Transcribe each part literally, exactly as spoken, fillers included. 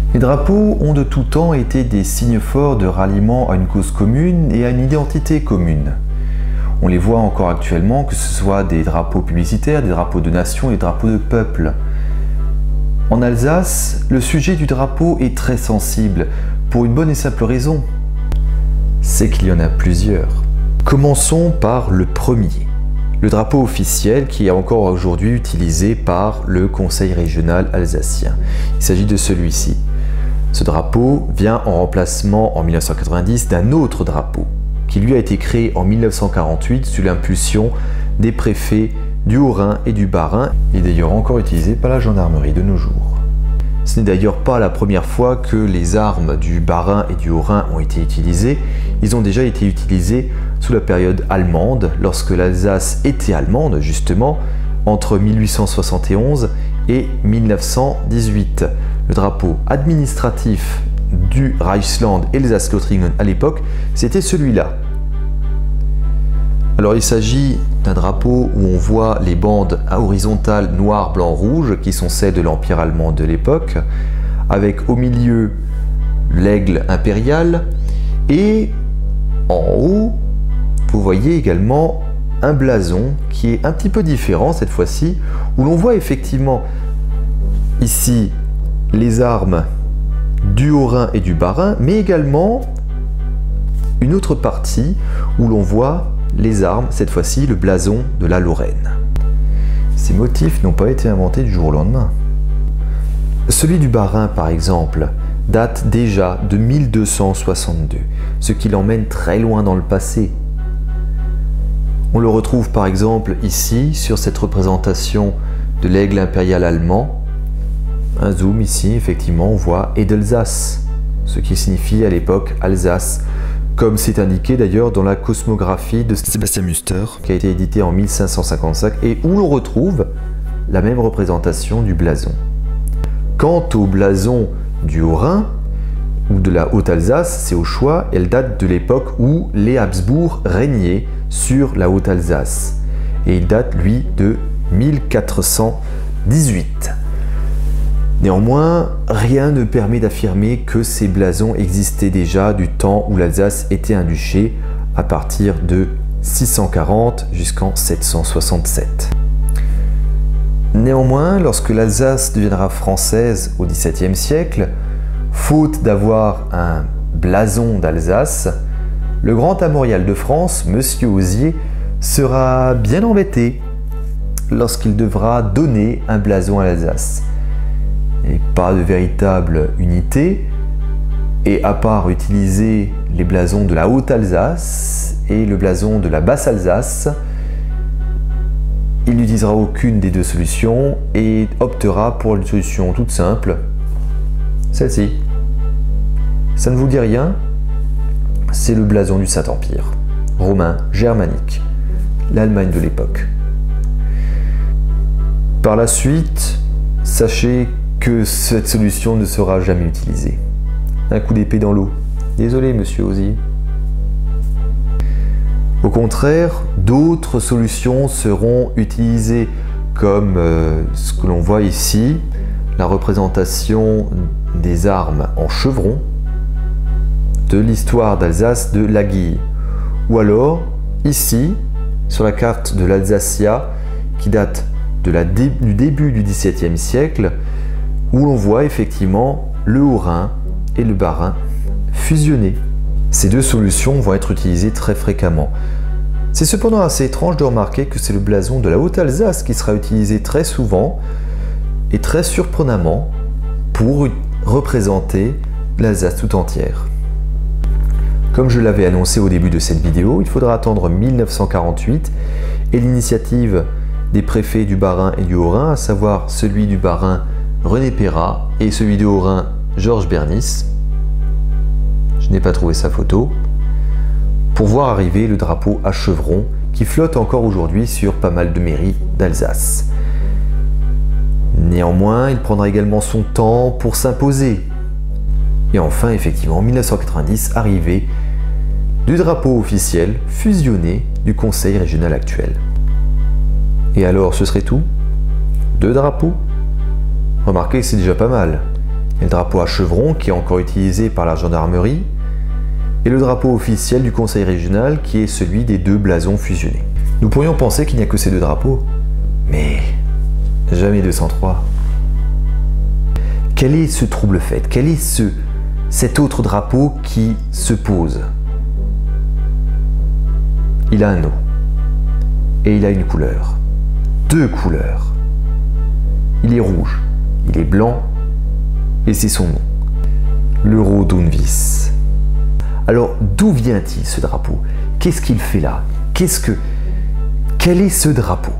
Les drapeaux ont de tout temps été des signes forts de ralliement à une cause commune et à une identité commune. On les voit encore actuellement, que ce soit des drapeaux publicitaires, des drapeaux de nation, des drapeaux de peuple. En Alsace, le sujet du drapeau est très sensible, pour une bonne et simple raison. C'est qu'il y en a plusieurs. Commençons par le premier. Le drapeau officiel qui est encore aujourd'hui utilisé par le Conseil régional alsacien. Il s'agit de celui-ci. Ce drapeau vient en remplacement en mille neuf cent quatre-vingt-dix d'un autre drapeau qui lui a été créé en mille neuf cent quarante-huit sous l'impulsion des préfets du Haut-Rhin et du Bas-Rhin et d'ailleurs encore utilisé par la gendarmerie de nos jours. Ce n'est d'ailleurs pas la première fois que les armes du Bas-Rhin et du Haut-Rhin ont été utilisées. Ils ont déjà été utilisés sous la période allemande, lorsque l'Alsace était allemande justement, entre mille huit cent soixante et onze et mille neuf cent dix-huit. Le drapeau administratif du Reichsland Elsass-Lothringen à l'époque, c'était celui-là. Alors il s'agit d'un drapeau où on voit les bandes horizontales noir, blanc, rouge qui sont celles de l'Empire allemand de l'époque, avec au milieu l'aigle impérial et en haut, vous voyez également un blason qui est un petit peu différent cette fois-ci, où l'on voit effectivement ici les armes du Haut-Rhin et du Bas-Rhin, mais également une autre partie où l'on voit les armes, cette fois-ci le blason de la Lorraine. Ces motifs n'ont pas été inventés du jour au lendemain. Celui du Bas-Rhin, par exemple, date déjà de mille deux cent soixante-deux, ce qui l'emmène très loin dans le passé. On le retrouve par exemple ici, sur cette représentation de l'aigle impérial allemand. Un zoom ici, effectivement, on voit Edelsass, ce qui signifie à l'époque Alsace, comme c'est indiqué d'ailleurs dans la cosmographie de Sébastien Müster, qui a été éditée en mille cinq cent cinquante-cinq et où l'on retrouve la même représentation du blason. Quant au blason du Haut-Rhin ou de la Haute-Alsace, c'est au choix, elle date de l'époque où les Habsbourg régnaient sur la Haute-Alsace. Et il date, lui, de mille quatre cent dix-huit. Néanmoins, rien ne permet d'affirmer que ces blasons existaient déjà du temps où l'Alsace était un duché, à partir de six cent quarante jusqu'en sept cent soixante-sept. Néanmoins, lorsque l'Alsace deviendra française au dix-septième siècle, faute d'avoir un blason d'Alsace, le grand armorial de France, Monsieur Osier, sera bien embêté lorsqu'il devra donner un blason à l'Alsace. Et pas de véritable unité, et à part utiliser les blasons de la Haute-Alsace et le blason de la Basse-Alsace, il n'utilisera aucune des deux solutions et optera pour une solution toute simple, celle-ci. Ça ne vous dit rien? C'est le blason du Saint-Empire, romain, germanique, l'Allemagne de l'époque. Par la suite, sachez que cette solution ne sera jamais utilisée. Un coup d'épée dans l'eau. Désolé, monsieur Osier. Au contraire, d'autres solutions seront utilisées, comme euh, ce que l'on voit ici, la représentation des armes en chevron de l'histoire d'Alsace de Laguille. Ou alors, ici, sur la carte de l'Alsacia, qui date de la dé du début du dix-septième siècle, où l'on voit effectivement le Haut-Rhin et le Bas-Rhin fusionnés. Ces deux solutions vont être utilisées très fréquemment. C'est cependant assez étrange de remarquer que c'est le blason de la Haute-Alsace qui sera utilisé très souvent et très surprenamment pour représenter l'Alsace tout entière. Comme je l'avais annoncé au début de cette vidéo, il faudra attendre mille neuf cent quarante-huit et l'initiative des préfets du Bas-Rhin et du Haut-Rhin, à savoir celui du Bas-Rhin René Perrat et celui du Haut-Rhin Georges Bernis. Je n'ai pas trouvé sa photo. Pour voir arriver le drapeau à chevron qui flotte encore aujourd'hui sur pas mal de mairies d'Alsace. Néanmoins, il prendra également son temps pour s'imposer. Et enfin, effectivement, en mille neuf cent quatre-vingt-dix, arrivée du drapeau officiel fusionné du Conseil régional actuel. Et alors, ce serait tout? Deux drapeaux? Remarquez que c'est déjà pas mal. et le drapeau à chevron qui est encore utilisé par la gendarmerie, et le drapeau officiel du conseil régional qui est celui des deux blasons fusionnés. Nous pourrions penser qu'il n'y a que ces deux drapeaux, mais jamais deux cent trois. Quel est ce trouble fait? Quel est ce, cet autre drapeau qui se pose? Il a un nom, et il a une couleur, deux couleurs. Il est rouge, il est blanc, et c'est son nom, l'Euro Doenvis. Alors, d'où vient-il ce drapeau? Qu'est-ce qu'il fait là? Qu'est-ce que... Quel est ce drapeau?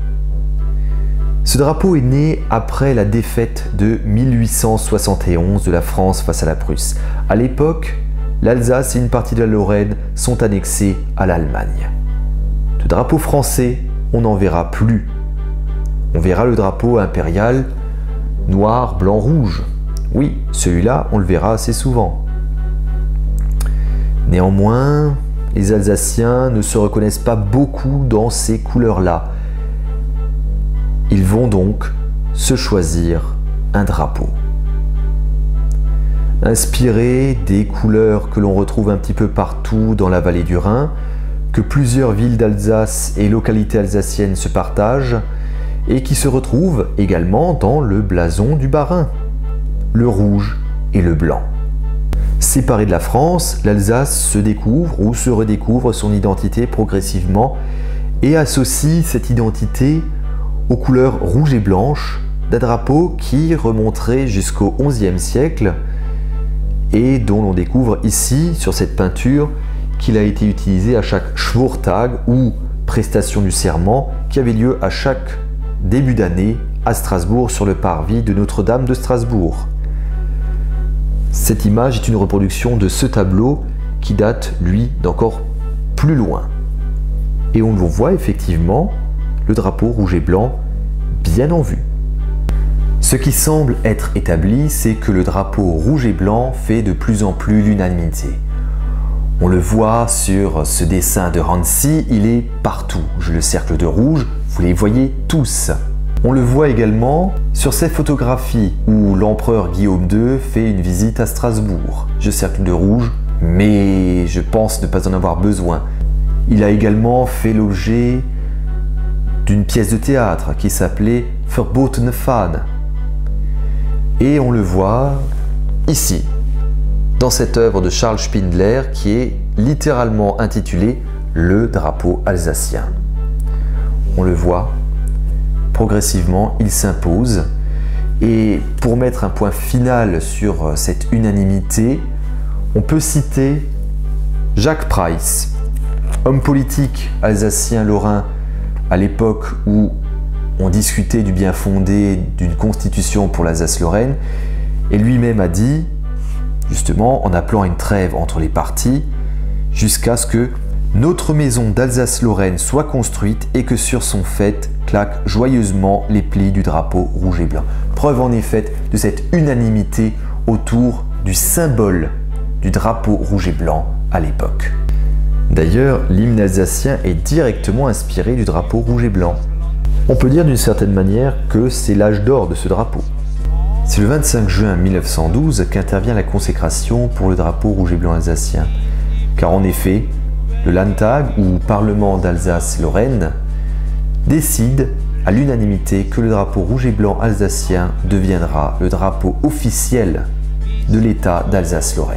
Ce drapeau est né après la défaite de mille huit cent soixante et onze de la France face à la Prusse. À l'époque, l'Alsace et une partie de la Lorraine sont annexées à l'Allemagne. Le drapeau français, on n'en verra plus. On verra le drapeau impérial noir, blanc, rouge. Oui, celui-là, on le verra assez souvent. Néanmoins, les Alsaciens ne se reconnaissent pas beaucoup dans ces couleurs-là. Ils vont donc se choisir un drapeau. Inspiré des couleurs que l'on retrouve un petit peu partout dans la vallée du Rhin, que plusieurs villes d'Alsace et localités alsaciennes se partagent, et qui se retrouvent également dans le blason du Bas-Rhin, le rouge et le blanc. Séparée de la France, l'Alsace se découvre ou se redécouvre son identité progressivement et associe cette identité aux couleurs rouge et blanche d'un drapeau qui remonterait jusqu'au onzième siècle et dont l'on découvre ici, sur cette peinture, qu'il a été utilisé à chaque Schwurtag ou prestation du serment qui avait lieu à chaque début d'année à Strasbourg sur le parvis de Notre-Dame de Strasbourg. Cette image est une reproduction de ce tableau qui date, lui, d'encore plus loin. Et on voit effectivement le drapeau rouge et blanc bien en vue. Ce qui semble être établi, c'est que le drapeau rouge et blanc fait de plus en plus l'unanimité. On le voit sur ce dessin de Hansi, il est partout. Je le cercle de rouge, vous les voyez tous. On le voit également sur ces photographies où l'empereur Guillaume deux fait une visite à Strasbourg. Je cercle de rouge, mais je pense ne pas en avoir besoin. Il a également fait l'objet d'une pièce de théâtre qui s'appelait Verbotene Fahne. Et on le voit ici, dans cette œuvre de Charles Spindler qui est littéralement intitulée « Le drapeau alsacien ». On le voit, progressivement, il s'impose. Et pour mettre un point final sur cette unanimité, on peut citer Jacques Preiss, homme politique alsacien-lorrain à l'époque où on discutait du bien fondé d'une constitution pour l'Alsace-Lorraine, et lui-même a dit, justement en appelant à une trêve entre les partis, jusqu'à ce que notre maison d'Alsace-Lorraine soit construite et que sur son faîte claquent joyeusement les plis du drapeau rouge et blanc. Preuve en effet de cette unanimité autour du symbole du drapeau rouge et blanc à l'époque. D'ailleurs, l'hymne alsacien est directement inspiré du drapeau rouge et blanc. On peut dire d'une certaine manière que c'est l'âge d'or de ce drapeau. C'est le vingt-cinq juin mille neuf cent douze qu'intervient la consécration pour le drapeau rouge et blanc alsacien. Car en effet, le Landtag, ou Parlement d'Alsace-Lorraine, décide à l'unanimité que le drapeau rouge et blanc alsacien deviendra le drapeau officiel de l'État d'Alsace-Lorraine.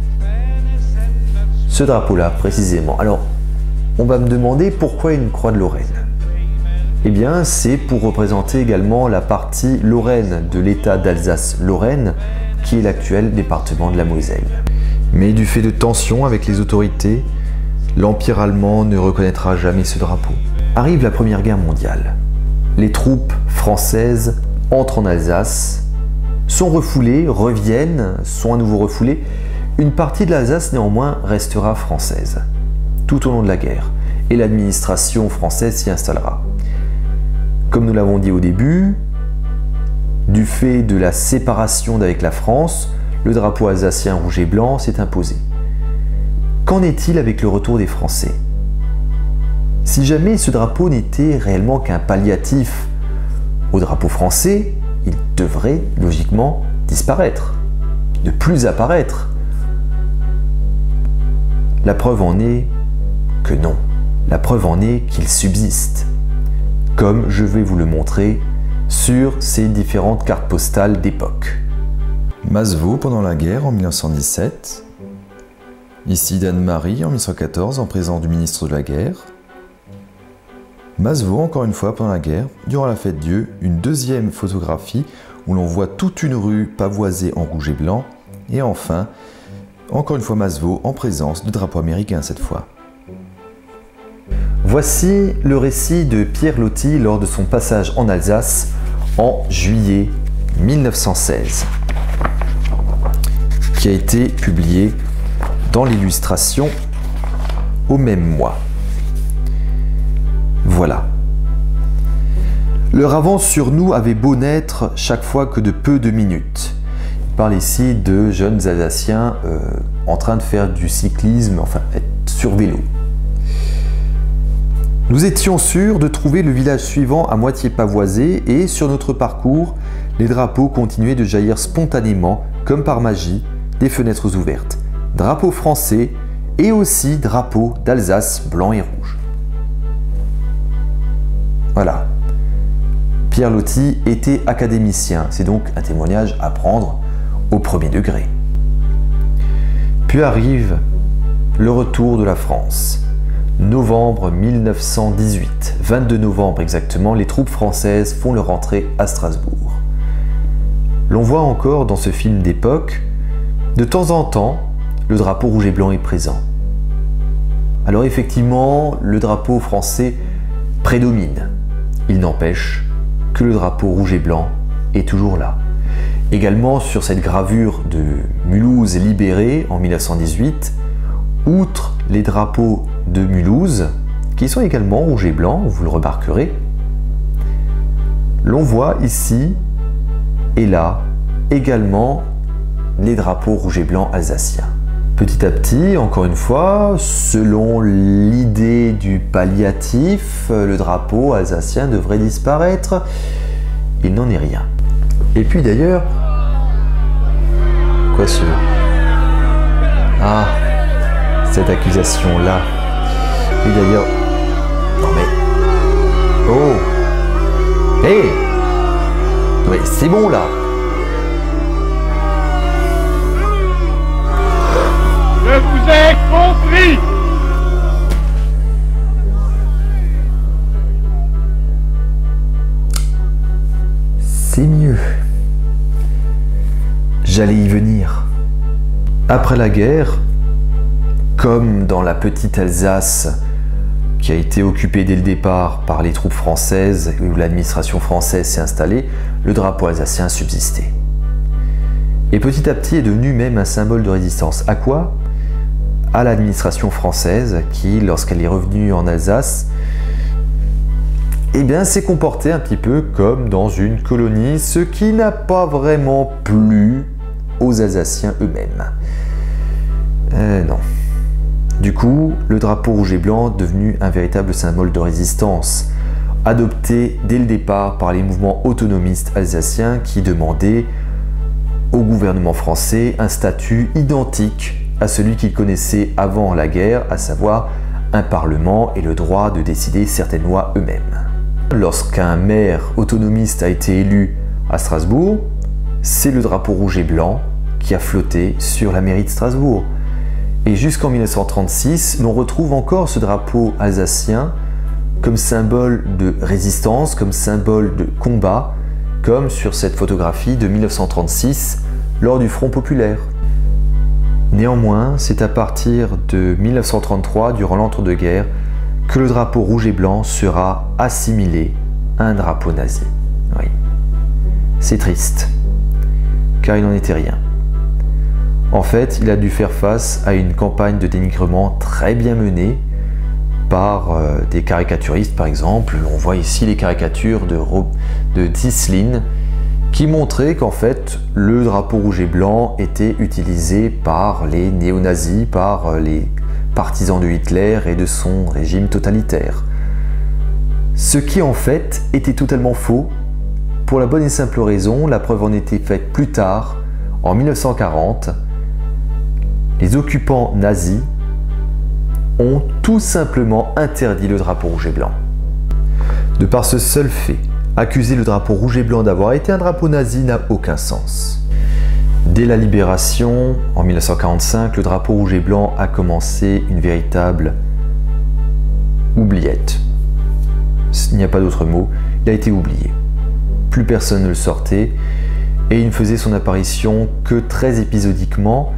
Ce drapeau-là, précisément. Alors, on va me demander pourquoi une croix de Lorraine. Eh bien, c'est pour représenter également la partie lorraine de l'État d'Alsace-Lorraine, qui est l'actuel département de la Moselle. Mais du fait de tensions avec les autorités, l'Empire allemand ne reconnaîtra jamais ce drapeau. Arrive la Première Guerre mondiale. Les troupes françaises entrent en Alsace, sont refoulées, reviennent, sont à nouveau refoulées. Une partie de l'Alsace, néanmoins, restera française, tout au long de la guerre, et l'administration française s'y installera. Comme nous l'avons dit au début, du fait de la séparation d'avec la France, le drapeau alsacien rouge et blanc s'est imposé. Qu'en est-il avec le retour des Français? Si jamais ce drapeau n'était réellement qu'un palliatif au drapeau français, il devrait logiquement disparaître, ne plus apparaître. La preuve en est que non. La preuve en est qu'il subsiste, comme je vais vous le montrer sur ces différentes cartes postales d'époque. Masevaux pendant la guerre en mille neuf cent dix-sept. Ici d'Anne-Marie en mille neuf cent quatorze en présence du ministre de la Guerre. Masevaux encore une fois pendant la guerre, durant la fête Dieu, une deuxième photographie où l'on voit toute une rue pavoisée en rouge et blanc. Et enfin, encore une fois Masevaux en présence du drapeau américain cette fois. Voici le récit de Pierre Loti lors de son passage en Alsace en juillet mille neuf cent seize, qui a été publié dans l'illustration au même mois. Voilà. Leur avance sur nous avait beau n'être chaque fois que de peu de minutes. Il parle ici de jeunes Alsaciens euh, en train de faire du cyclisme, enfin être sur vélo. Nous étions sûrs de trouver le village suivant à moitié pavoisé et sur notre parcours, les drapeaux continuaient de jaillir spontanément, comme par magie, des fenêtres ouvertes. Drapeaux français et aussi drapeaux d'Alsace blanc et rouge. Voilà. Pierre Loti était académicien, c'est donc un témoignage à prendre au premier degré. Puis arrive le retour de la France. Novembre mille neuf cent dix-huit, vingt-deux novembre exactement, les troupes françaises font leur entrée à Strasbourg. L'on voit encore dans ce film d'époque, de temps en temps, le drapeau rouge et blanc est présent. Alors effectivement, le drapeau français prédomine. Il n'empêche que le drapeau rouge et blanc est toujours là. Également sur cette gravure de Mulhouse libérée en mille neuf cent dix-huit, outre les drapeaux de Mulhouse, qui sont également rouge et blanc, vous le remarquerez, l'on voit ici et là également les drapeaux rouge et blanc alsaciens. Petit à petit, encore une fois, selon l'idée du palliatif, le drapeau alsacien devrait disparaître. Il n'en est rien. Et puis d'ailleurs... Quoi ce... Ah, cette accusation-là. Et d'ailleurs... Non mais... Oh. Hé hey. Non mais c'est bon là. Je vous ai compris. C'est mieux. J'allais y venir. Après la guerre, comme dans la petite Alsace qui a été occupée dès le départ par les troupes françaises où l'administration française s'est installée, le drapeau alsacien subsistait. Et petit à petit est devenu même un symbole de résistance. À quoi ? À l'administration française qui, lorsqu'elle est revenue en Alsace, eh bien, s'est comportée un petit peu comme dans une colonie, ce qui n'a pas vraiment plu aux Alsaciens eux-mêmes. Euh, non. Du coup, le drapeau rouge et blanc est devenu un véritable symbole de résistance, adopté dès le départ par les mouvements autonomistes alsaciens qui demandaient au gouvernement français un statut identique à celui qu'ils connaissaient avant la guerre, à savoir un parlement et le droit de décider certaines lois eux-mêmes. Lorsqu'un maire autonomiste a été élu à Strasbourg, c'est le drapeau rouge et blanc qui a flotté sur la mairie de Strasbourg. Et jusqu'en mille neuf cent trente-six, l'on retrouve encore ce drapeau alsacien comme symbole de résistance, comme symbole de combat, comme sur cette photographie de mille neuf cent trente-six lors du Front populaire. Néanmoins, c'est à partir de mille neuf cent trente-trois, durant l'entre-deux-guerres, que le drapeau rouge et blanc sera assimilé à un drapeau nazi. Oui. C'est triste, car il n'en était rien. En fait, il a dû faire face à une campagne de dénigrement très bien menée par euh, des caricaturistes, par exemple. On voit ici les caricatures de, de Tisline, qui montrait qu'en fait le drapeau rouge et blanc était utilisé par les néo-nazis, par les partisans de Hitler et de son régime totalitaire. Ce qui en fait était totalement faux, pour la bonne et simple raison, la preuve en était faite plus tard, en mille neuf cent quarante, les occupants nazis ont tout simplement interdit le drapeau rouge et blanc. De par ce seul fait, accuser le drapeau rouge et blanc d'avoir été un drapeau nazi n'a aucun sens. Dès la libération, en mille neuf cent quarante-cinq, le drapeau rouge et blanc a commencé une véritable oubliette. Il n'y a pas d'autre mot, il a été oublié. Plus personne ne le sortait et il ne faisait son apparition que très épisodiquement,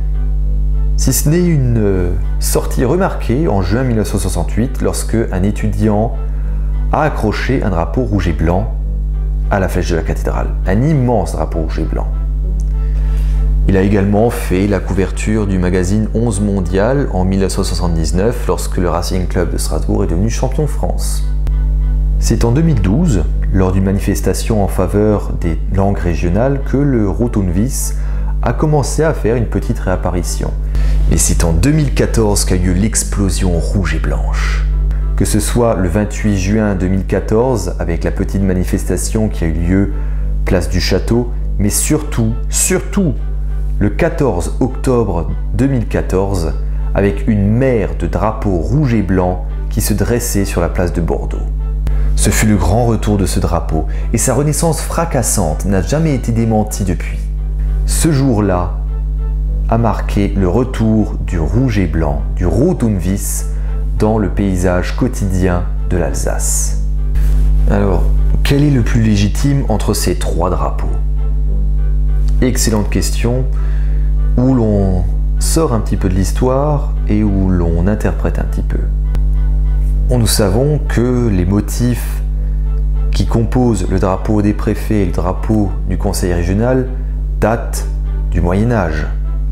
si ce n'est une sortie remarquée en juin mille neuf cent soixante-huit lorsque un étudiant a accroché un drapeau rouge et blanc à la flèche de la cathédrale, un immense drapeau rouge et blanc. Il a également fait la couverture du magazine onze mondial en mille neuf cent soixante-dix-neuf lorsque le Racing Club de Strasbourg est devenu champion de France. C'est en deux mille douze, lors d'une manifestation en faveur des langues régionales, que le Rotunvis a commencé à faire une petite réapparition. Et c'est en deux mille quatorze qu'a eu l'explosion rouge et blanche. Que ce soit le vingt-huit juin deux mille quatorze, avec la petite manifestation qui a eu lieu place du Château, mais surtout, surtout, le quatorze octobre deux mille quatorze, avec une mer de drapeaux rouge et blanc qui se dressait sur la place de Bordeaux. Ce fut le grand retour de ce drapeau, et sa renaissance fracassante n'a jamais été démentie depuis. Ce jour-là a marqué le retour du rouge et blanc, du Rotunvis, dans le paysage quotidien de l'Alsace. Alors, quel est le plus légitime entre ces trois drapeaux? Excellente question, où l'on sort un petit peu de l'histoire et où l'on interprète un petit peu. Nous savons que les motifs qui composent le drapeau des préfets et le drapeau du conseil régional datent du Moyen-Âge.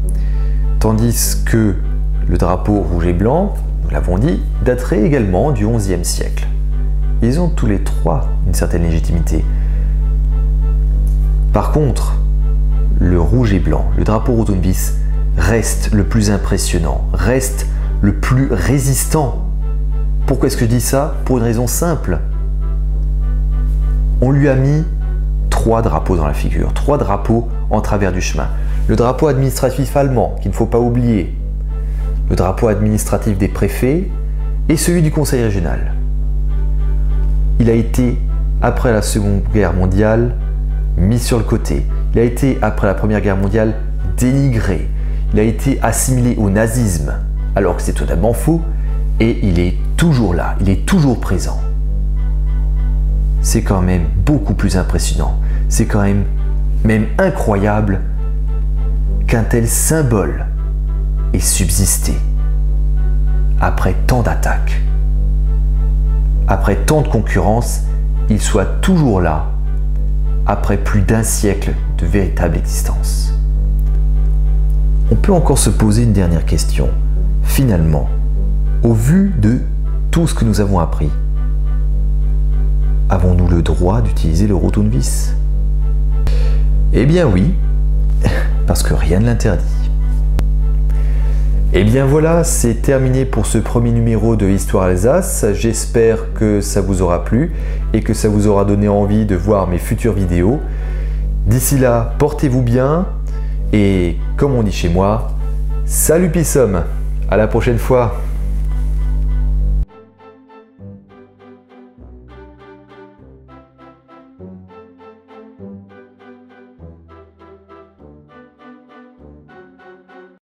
Tandis que le drapeau rouge et blanc, nous l'avons dit, daterait également du onzième siècle. Ils ont tous les trois une certaine légitimité. Par contre, le rouge et blanc, le drapeau Rotunvis, reste le plus impressionnant, reste le plus résistant. Pourquoi est-ce que je dis ça? Pour une raison simple. On lui a mis trois drapeaux dans la figure, trois drapeaux en travers du chemin. Le drapeau administratif allemand, qu'il ne faut pas oublier, le drapeau administratif des préfets et celui du conseil régional. Il a été, après la Seconde Guerre mondiale, mis sur le côté. Il a été, après la Première Guerre mondiale, dénigré. Il a été assimilé au nazisme, alors que c'est totalement faux, et il est toujours là, il est toujours présent. C'est quand même beaucoup plus impressionnant, c'est quand même, même incroyable qu'un tel symbole ait subsisté après tant d'attaques, après tant de concurrence, il soit toujours là, après plus d'un siècle de véritable existence. On peut encore se poser une dernière question. Finalement, au vu de tout ce que nous avons appris, avons-nous le droit d'utiliser le Rotunvis? Eh bien oui, parce que rien ne l'interdit. Et bien voilà, c'est terminé pour ce premier numéro de Histoire Alsace. J'espère que ça vous aura plu et que ça vous aura donné envie de voir mes futures vidéos. D'ici là, portez-vous bien et comme on dit chez moi, salut Pissom, à la prochaine fois.